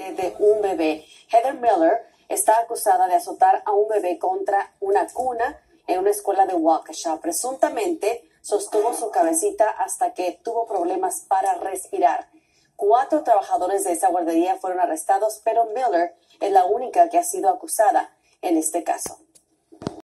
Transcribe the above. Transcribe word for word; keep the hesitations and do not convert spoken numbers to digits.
muerte de un bebé. Heather Miller está acusada de azotar a un bebé contra una cuna en una escuela de Waukesha. Presuntamente sostuvo su cabecita hasta que tuvo problemas para respirar. Cuatro trabajadores de esa guardería fueron arrestados, pero Miller es la única que ha sido acusada en este caso.